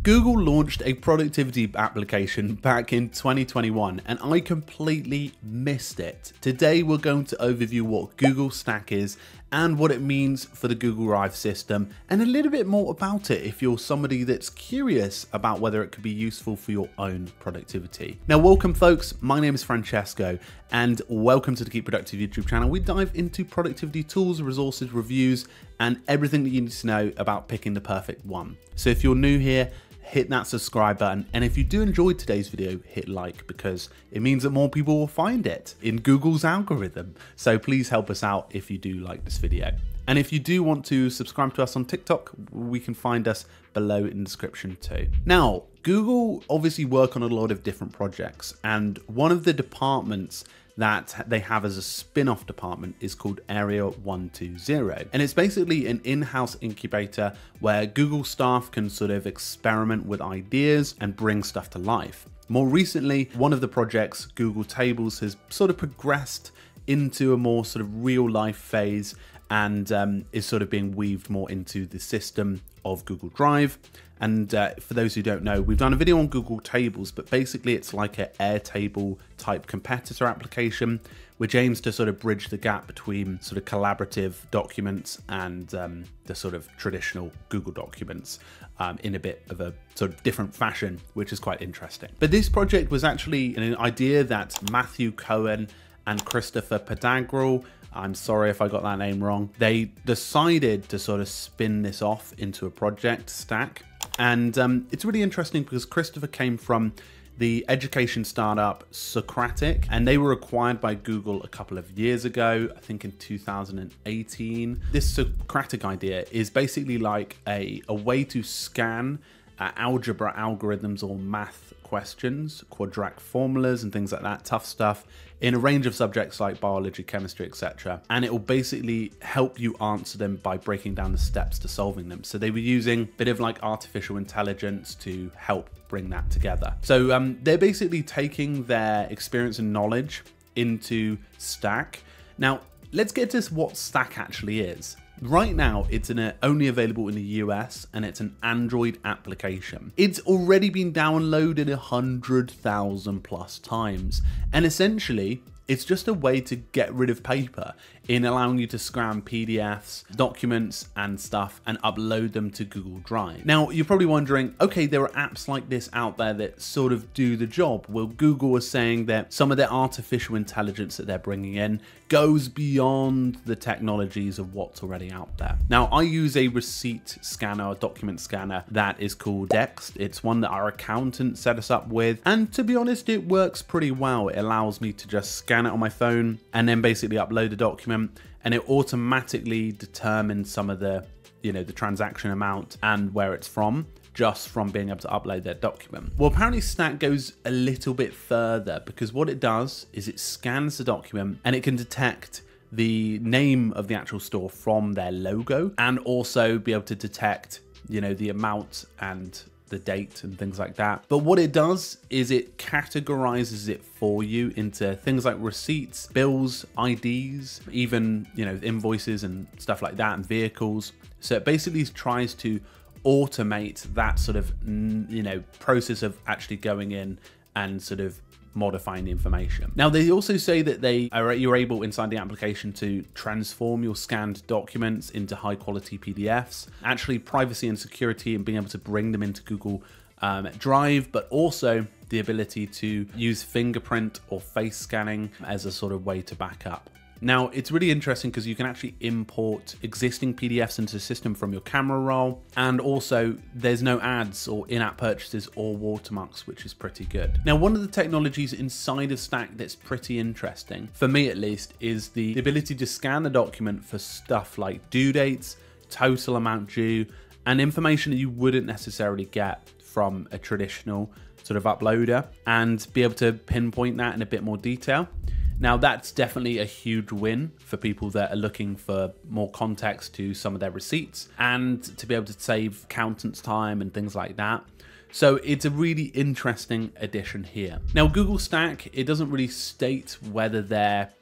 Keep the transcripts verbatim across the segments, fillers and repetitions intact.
Google launched a productivity application back in twenty twenty-one and I completely missed it. Today we're going to overview what Google Stack is and what it means for the Google Drive system, and a little bit more about it if you're somebody that's curious about whether it could be useful for your own productivity. Now, welcome folks, my name is Francesco and welcome to the Keep Productive YouTube channel. We dive into productivity tools, resources, reviews, and everything that you need to know about picking the perfect one. So if you're new here, hit that subscribe button, and if you do enjoy today's video, hit like, because it means that more people will find it in Google's algorithm. So please help us out if you do like this video. And if you do want to subscribe to us on TikTok, we can find us below in the description too. Now, Google obviously work on a lot of different projects, and one of the departments that they have as a spin-off department is called Area one two zero. And it's basically an in-house incubator where Google staff can sort of experiment with ideas and bring stuff to life. More recently, one of the projects, Google Tables, has sort of progressed into a more sort of real life phase and um, is sort of being weaved more into the system of Google Drive. And uh, for those who don't know, we've done a video on Google Tables, but basically it's like an Airtable type competitor application, which aims to sort of bridge the gap between sort of collaborative documents and um, the sort of traditional Google documents um, in a bit of a sort of different fashion, which is quite interesting. But this project was actually an idea that Matthew Cohen and Christopher Pedagral, I'm sorry if I got that name wrong, they decided to sort of spin this off into a project, Stack. And um, it's really interesting because Christopher came from the education startup Socratic, and they were acquired by Google a couple of years ago, I think in two thousand eighteen. This Socratic idea is basically like a, a way to scan uh, algebra algorithms or math questions, quadratic formulas and things like that, tough stuff, in a range of subjects like biology, chemistry, et cetera. And it will basically help you answer them by breaking down the steps to solving them. So they were using a bit of like artificial intelligence to help bring that together. So um, they're basically taking their experience and knowledge into Stack. Now, let's get to what Stack actually is. Right now, it's in a, only available in the U S, and it's an Android application. It's already been downloaded one hundred thousand plus times, and essentially, it's just a way to get rid of paper in allowing you to scan P D Fs, documents and stuff and upload them to Google Drive. Now, you're probably wondering, okay, there are apps like this out there that sort of do the job. Well, Google is saying that some of their artificial intelligence that they're bringing in goes beyond the technologies of what's already out there. Now, I use a receipt scanner, a document scanner that is called Dext. It's one that our accountant set us up with. And to be honest, it works pretty well. It allows me to just scan it on my phone and then basically upload the document, and it automatically determines some of the, you know, the transaction amount and where it's from, just from being able to upload that document. Well, apparently Stack goes a little bit further, because what it does is it scans the document and it can detect the name of the actual store from their logo, and also be able to detect, you know, the amount and the date and things like that. But what it does is it categorizes it for you into things like receipts, bills, I Ds, even, you know, invoices and stuff like that, and vehicles. So it basically tries to automate that sort of, you know, process of actually going in and sort of modifying the information. Now, they also say that they are you're able inside the application to transform your scanned documents into high quality P D Fs, actually privacy and security, and being able to bring them into Google um, Drive, but also the ability to use fingerprint or face scanning as a sort of way to back up. Now, it's really interesting because you can actually import existing P D Fs into the system from your camera roll, and also there's no ads or in-app purchases or watermarks, which is pretty good. Now, one of the technologies inside of Stack that's pretty interesting, for me at least, is the ability to scan the document for stuff like due dates, total amount due, and information that you wouldn't necessarily get from a traditional sort of uploader, and be able to pinpoint that in a bit more detail. Now, that's definitely a huge win for people that are looking for more context to some of their receipts, and to be able to save accountants time and things like that. So it's a really interesting addition here. Now, Google Stack, it doesn't really state whether they're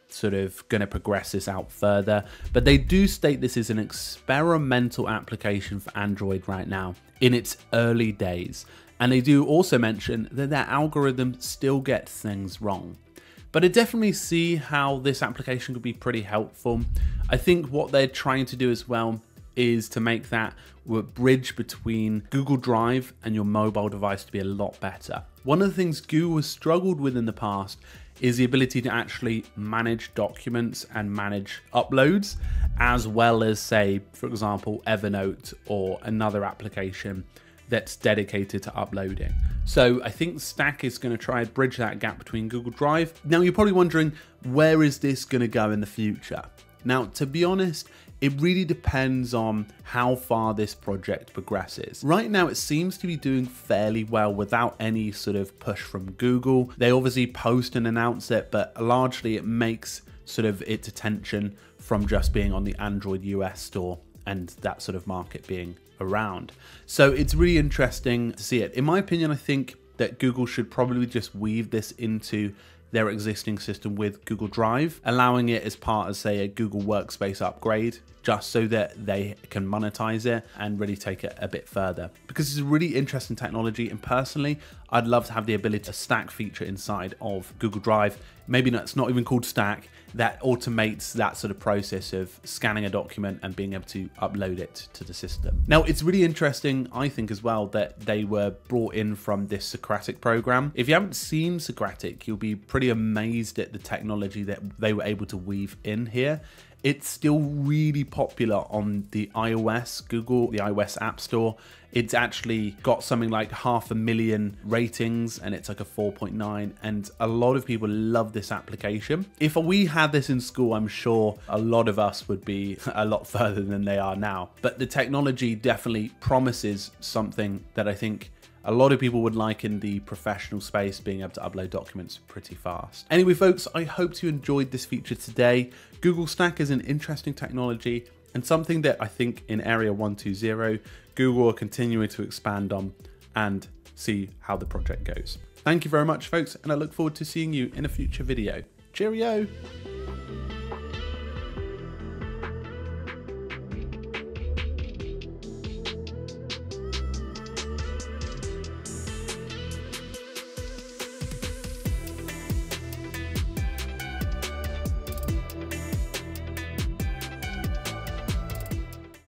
sort of going to progress this out further, but they do state this is an experimental application for Android right now in its early days. And they do also mention that their algorithm still gets things wrong. But I definitely see how this application could be pretty helpful. I think what they're trying to do as well is to make that bridge between Google Drive and your mobile device to be a lot better. One of the things Google has struggled with in the past is the ability to actually manage documents and manage uploads, as well as, say, for example, Evernote or another application that's dedicated to uploading. So I think Stack is going to try and bridge that gap between Google Drive. Now you're probably wondering, where is this going to go in the future? Now, to be honest, it really depends on how far this project progresses. Right now, it seems to be doing fairly well without any sort of push from Google. They obviously post and announce it, but largely it makes sort of its attention from just being on the Android U S store and that sort of market being around. So it's really interesting to see it. In my opinion, I think that Google should probably just weave this into their existing system with Google Drive, allowing it as part of, say, a Google Workspace upgrade, just so that they can monetize it and really take it a bit further. Because it's a really interesting technology, and personally, I'd love to have the ability to Stack feature inside of Google Drive. Maybe it's not even called Stack, that automates that sort of process of scanning a document and being able to upload it to the system. Now, it's really interesting, I think, as well, that they were brought in from this Socratic program. If you haven't seen Socratic, you'll be pretty amazed at the technology that they were able to weave in here. It's still really popular on the iOS, Google, the iOS App Store. It's actually got something like half a million ratings, and it's like a four point nine, and a lot of people love this application. If we had this in school, I'm sure a lot of us would be a lot further than they are now. But the technology definitely promises something that I think a lot of people would like in the professional space, being able to upload documents pretty fast. Anyway, folks, I hope you enjoyed this feature today. Google Stack is an interesting technology and something that I think in Area one two zero, Google are continuing to expand on and see how the project goes. Thank you very much, folks, and I look forward to seeing you in a future video. Cheerio!